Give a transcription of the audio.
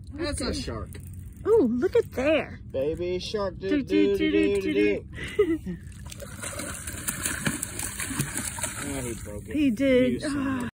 That's a shark. Oh, look at there. Baby shark. Do, do, do, do, do, do. Oh, he broke it. He did. You son of a